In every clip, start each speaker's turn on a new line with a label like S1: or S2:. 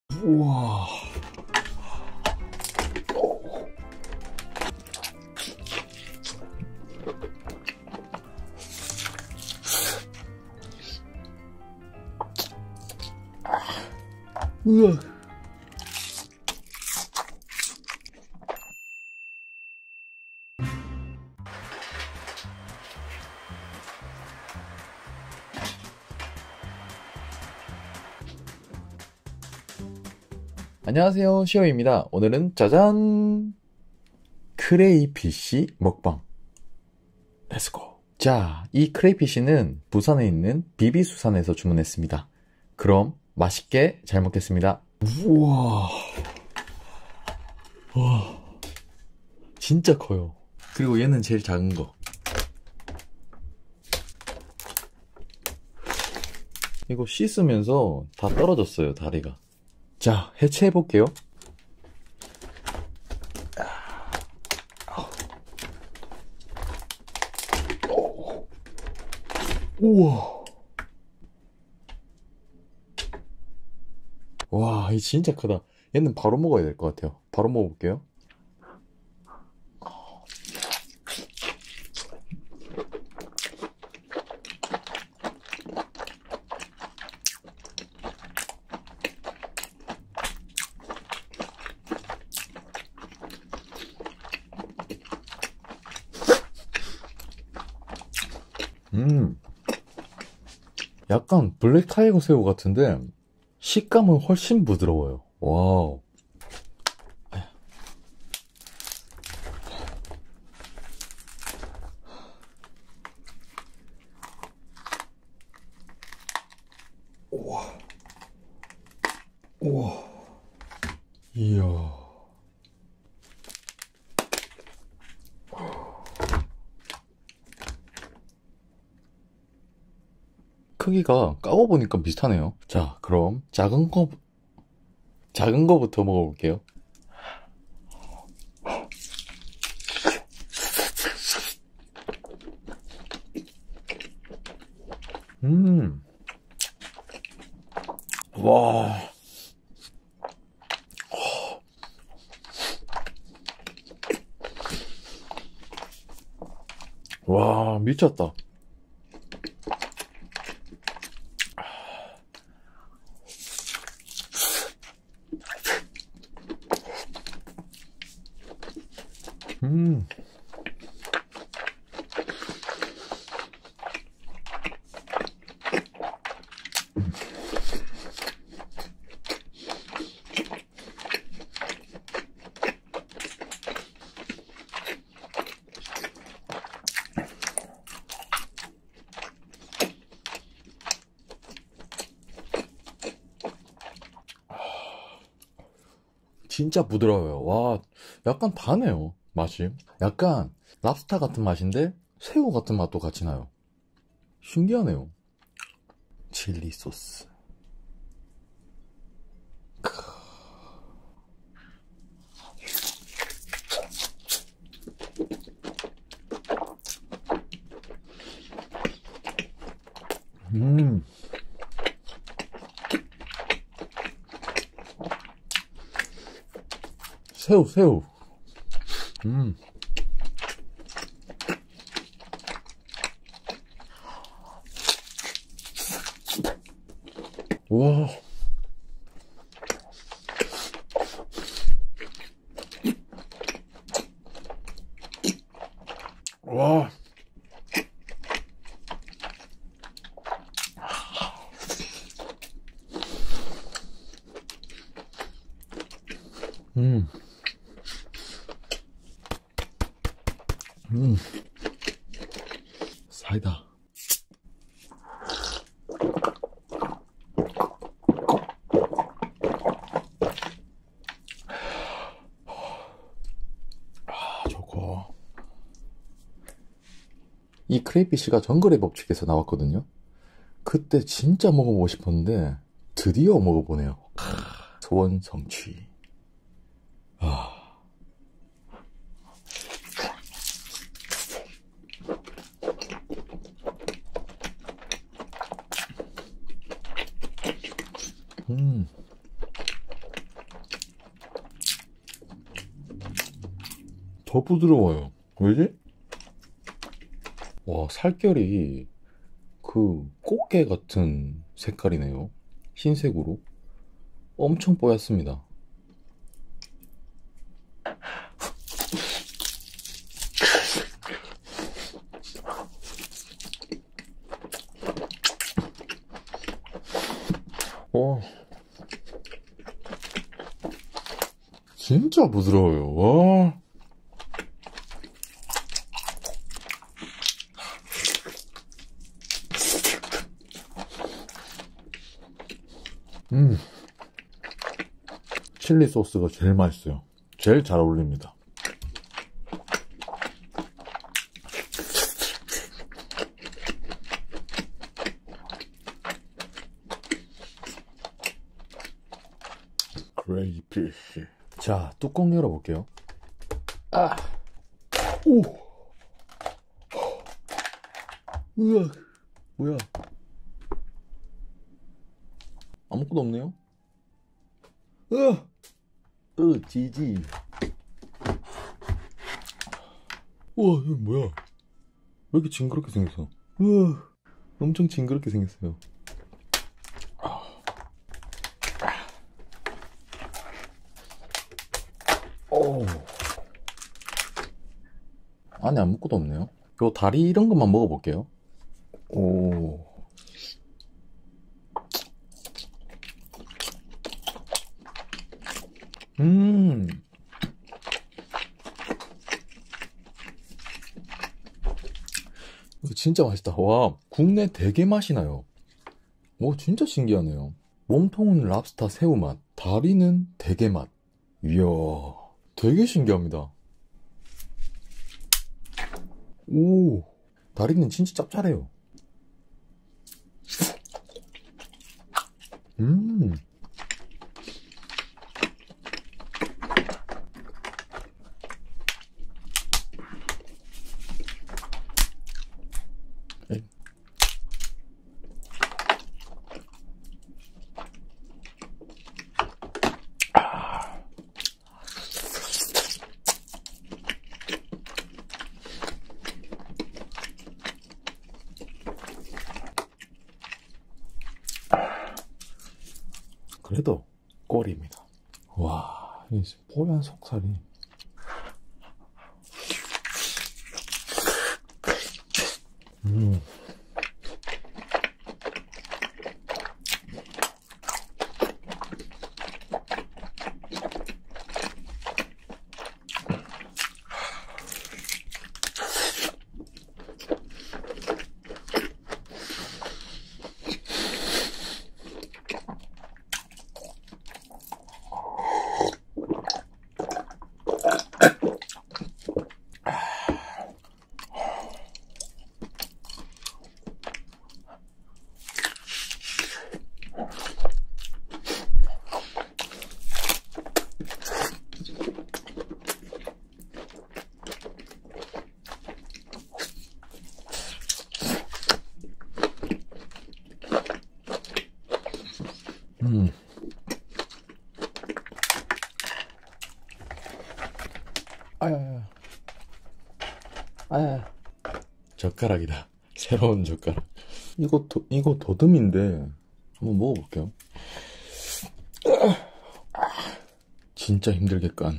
S1: 우와. 우와. 안녕하세요, 시오입니다. 오늘은 짜잔! 크레이피쉬 먹방. 렛츠고. 자, 이 크레이피쉬는 부산에 있는 비비수산에서 주문했습니다. 그럼 맛있게 잘 먹겠습니다. 우와. 와. 진짜 커요. 그리고 얘는 제일 작은 거. 이거 씻으면서 다 떨어졌어요, 다리가. 자, 해체해볼게요. 우와. 와, 이 진짜 크다. 얘는 바로 먹어야 될 것 같아요. 바로 먹어볼게요. 약간 블랙 타이거 새우 같은데 식감은 훨씬 부드러워요. 와우. 우와. 우와. 이야. 크기가 까고 보니까 비슷하네요. 자, 그럼 작은 거부터 먹어볼게요. 와. 와, 미쳤다. 음. 진짜 부드러워요. 와, 약간 다네요, 맛이. 약간 랍스타 같은 맛인데 새우 같은 맛도 같이 나요. 신기하네요. 칠리 소스. 음. 새우. 음. 와. 와. 음. 사이다. 좋고. 이 크레이피쉬가 정글의 법칙에서 나왔거든요. 그때 진짜 먹어보고 싶었는데 드디어 먹어보네요. 소원 성취. 아. 더 부드러워요. 왜지? 와, 살결이 그 꽃게 같은 색깔이네요. 흰색으로. 엄청 뽀얗습니다. 와, 진짜 부드러워요. 와. 칠리 소스가 제일 맛있어요. 제일 잘 어울립니다. 크레이피쉬. 자, 뚜껑 열어볼게요. 아, 오, 으악, 뭐야? 아무것도 없네요. 지지. 우와, 이거 뭐야? 왜 이렇게 징그럽게 생겼어? 우와, 엄청 징그럽게 생겼어요. 오. 안에 아무것도 없네요. 요 다리 이런 것만 먹어볼게요. 오. 이거 진짜 맛있다. 와, 국내 대게 맛이 나요. 오, 진짜 신기하네요. 몸통은 랍스타 새우 맛, 다리는 대게 맛. 이야, 되게 신기합니다. 오, 다리는 진짜 짭짤해요. 그래도 꼴입니다. 와, 이 뽀얀 속살이. 아야, 아야. 젓가락이다. 새로운 젓가락. 이거 더듬인데 한번 먹어볼게요. 진짜 힘들게 깐.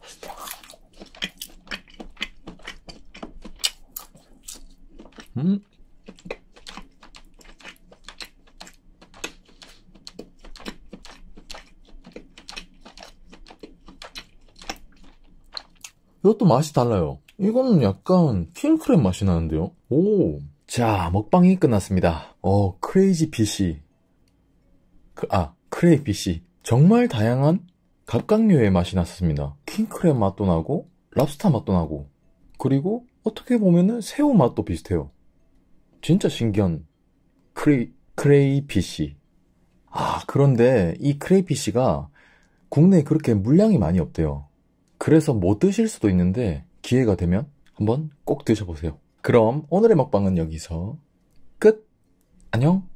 S1: 이것도 맛이 달라요. 이거는 약간 킹크랩 맛이 나는데요. 오. 자, 먹방이 끝났습니다. 크레이지 피쉬. 크레이 피쉬. 정말 다양한 각각류의 맛이 났습니다. 킹크랩 맛도 나고, 랍스타 맛도 나고, 그리고 어떻게 보면은 새우 맛도 비슷해요. 진짜 신기한 크레이 피쉬. 그런데 이 크레이 피쉬가 국내에 그렇게 물량이 많이 없대요. 그래서 못 드실 수도 있는데 기회가 되면 한번 꼭 드셔보세요. 그럼 오늘의 먹방은 여기서 끝! 안녕!